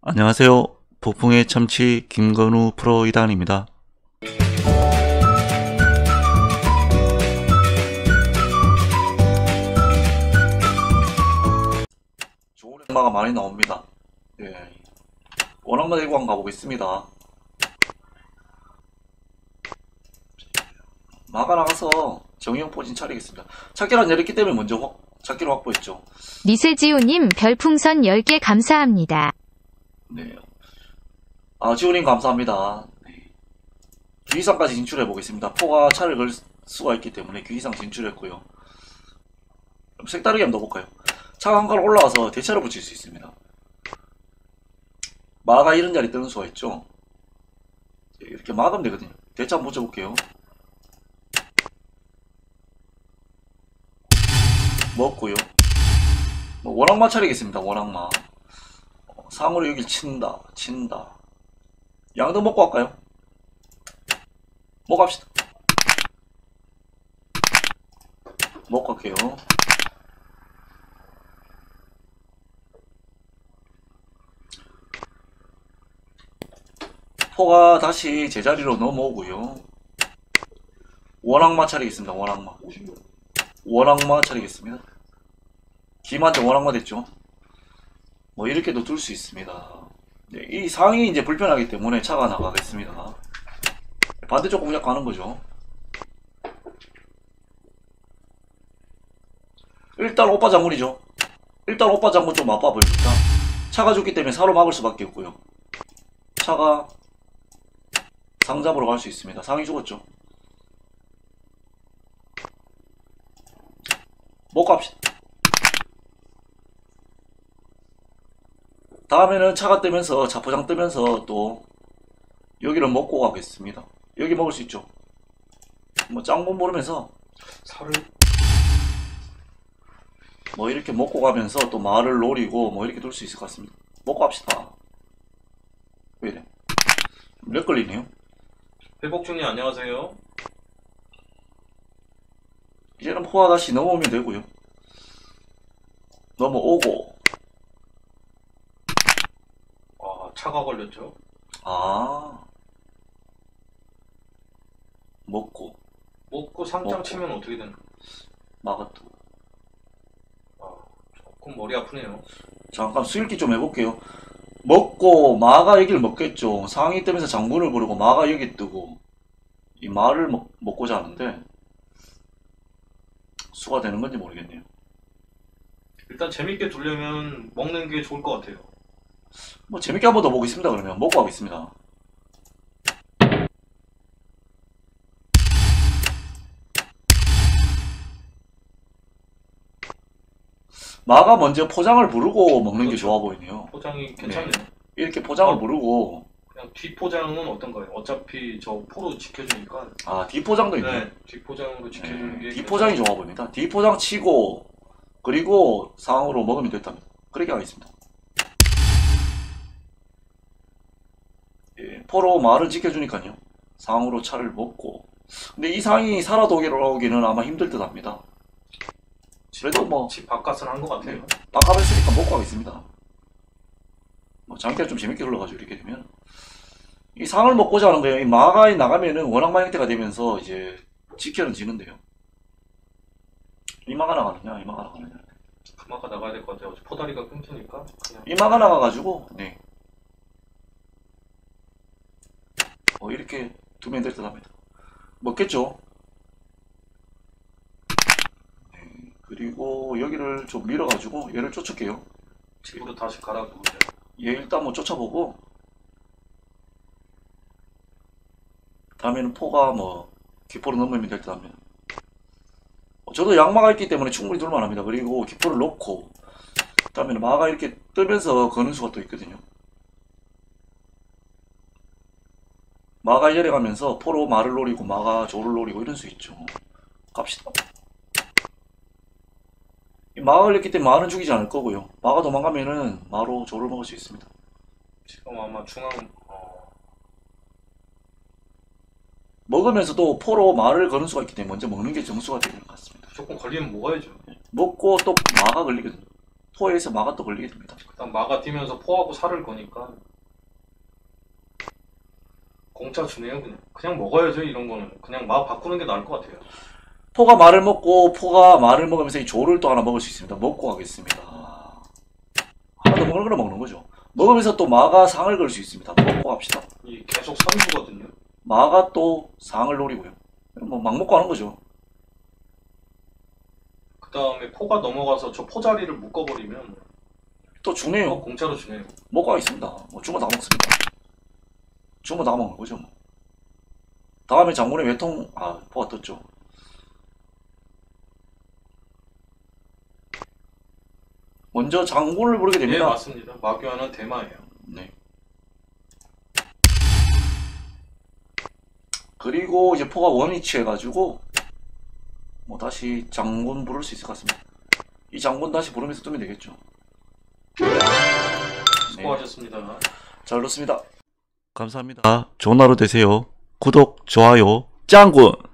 안녕하세요. 폭풍의 참치 김건우 프로 2단입니다. 좋은 액마가 많이 나옵니다. 예. 원악마 대관 가보겠습니다. 마가 나가서 정형 포진 차리겠습니다. 찾기를 안 열렸기 때문에 먼저 찾기를 확보했죠. 미세지호님 별풍선 10개 감사합니다. 네. 지호님 감사합니다. 네. 귀이상까지 진출해 보겠습니다. 포가 차를 걸 수가 있기 때문에 귀이상 진출했고요. 그럼 색다르게 한번 넣어볼까요? 차가 한 칸 올라와서 대차를 붙일 수 있습니다. 마가 이런 자리 뜨는 수가 있죠. 이렇게 막으면 되거든요. 대차 한번 붙여볼게요. 먹고요. 원악마 차리겠습니다. 원악마. 상으로 여길 친다. 양도 먹고 할까요? 먹고 합시다. 먹고 할게요. 포가 다시 제자리로 넘어오고요. 원악마 차리겠습니다. 원악마 차리겠습니다. 김한테 원악마 됐죠. 뭐 이렇게도 둘 수 있습니다. 네, 이 상이 이제 불편하기 때문에 차가 나가겠습니다. 반대쪽 공략 가는 거죠. 일단 오빠 장군이죠. 일단 오빠 장군 좀 맛봐보입니다. 차가 죽기 때문에 사로 막을 수밖에 없고요. 차가 상 잡으러 갈 수 있습니다. 상이 죽었죠. 못 갑시다. 다음에는 차가 뜨면서 자포장 뜨면서 또 여기를 먹고 가겠습니다. 여기 먹을 수 있죠. 뭐 짱못 모르면서 살을 뭐 이렇게 먹고 가면서 또 말을 노리고 뭐 이렇게 둘 수 있을 것 같습니다. 먹고 갑시다. 왜 이래? 렉 걸리네요. 회복중님 안녕하세요. 이제는 포화 다시 넘어오면 되고요. 넘어오고 차가 걸렸죠. 먹고 상장 치면 어떻게 되나? 막았다. 조금 머리 아프네요. 잠깐 수일기 좀 해볼게요. 먹고 마가 여기를 먹겠죠. 상이 뜨면서 장군을 부르고 마가 여기 뜨고 이 마를 먹고자 하는데 수가 되는 건지 모르겠네요. 일단 재밌게 두려면 먹는 게 좋을 것 같아요. 뭐 재밌게 한번 더 보겠습니다. 그러면 먹고 가겠습니다. 마가 먼저 포장을 부르고 먹는 게 좋아 보이네요. 포장이 괜찮네요. 네. 이렇게 포장을 부르고 그냥 뒷포장은 어떤가요? 어차피 저 포로 지켜주니까. 뒷포장도 있네요. 네, 뒷포장으로 지켜주는 게 뒷포장이 좋아 보입니다. 뒷포장 치고 그리고 상으로 먹으면 됐답니다. 그렇게 하겠습니다. 예, 포로 말을 지켜주니까요. 상으로 차를 먹고. 근데 이 상이 살아도기는 아마 힘들 듯 합니다. 그래도 뭐 집 바깥은 한 것 같아요. 바깥을 쓰니까 먹고 하겠습니다. 뭐 장기가 좀 재밌게 흘러가지고 이렇게 되면 이 상을 먹고자 하는 거예요. 이 마가 나가면은 원악마 형태가 되면서 이제 지켜는 지는데요. 이 마가 나가느냐 이 마가 나가느냐. 그 마가 나가야 될 것 같아요. 포다리가 끊기니까 그냥. 이 마가 나가가지고 네. 이렇게 두면 될 듯 합니다. 먹겠죠? 네. 그리고 여기를 좀 밀어가지고 얘를 쫓을게요. 집으로 다시 가라고. 얘 일단 뭐 쫓아보고 다음에는 포가 뭐 기포를 넘으면 될 듯 합니다. 저도 양마가 있기 때문에 충분히 둘만 합니다. 그리고 기포를 넣고 다음에는 마가 이렇게 뜨면서 거는 수가 또 있거든요. 마가 열애가면서 포로 마를 노리고 마가 조를 노리고 이런 수 있죠. 갑시다. 마가 걸렸기 때문에 마는 죽이지 않을 거고요. 마가 도망가면은 마로 조를 먹을 수 있습니다. 지금 아마 중앙 먹으면서도 포로 마를 거는 수가 있기 때문에 먼저 먹는 게 정수가 되는 것 같습니다. 조금 걸리면 먹어야죠. 먹고 또 마가 걸리거든요. 포에서 마가 또 걸리게 됩니다. 일단 마가 뛰면서 포하고 살을 거니까 공짜 주네요. 그냥 먹어야죠. 이런 거는 그냥 마 바꾸는 게 나을 것 같아요. 포가 말을 먹고 포가 말을 먹으면서 이 조를 또 하나 먹을 수 있습니다. 먹고 가겠습니다. 하나 더 먹는 거는 먹는 거죠. 먹으면서 또 마가 상을 걸 수 있습니다. 먹고 갑시다. 이 계속 선수거든요. 마가 또 상을 노리고요. 뭐 막 먹고 하는 거죠. 그 다음에 포가 넘어가서 저 포자리를 묶어버리면 또 주네요. 공짜로 주네요. 먹고 가겠습니다. 뭐 주면 다 먹습니다. 주면 다 먹는 거죠. 뭐. 다음에 장군의 외통 포가 떴죠. 먼저 장군을 부르게 네, 됩니다. 맞습니다. 마교환은 대마예요. 네. 그리고 이제 포가 원위치 해가지고 뭐 다시 장군 부를 수 있을 것 같습니다. 이 장군 다시 부르면서 뜨면 되겠죠. 수고하셨습니다. 잘 들었습니다. 감사합니다. 좋은 하루 되세요. 구독, 좋아요, 짱군!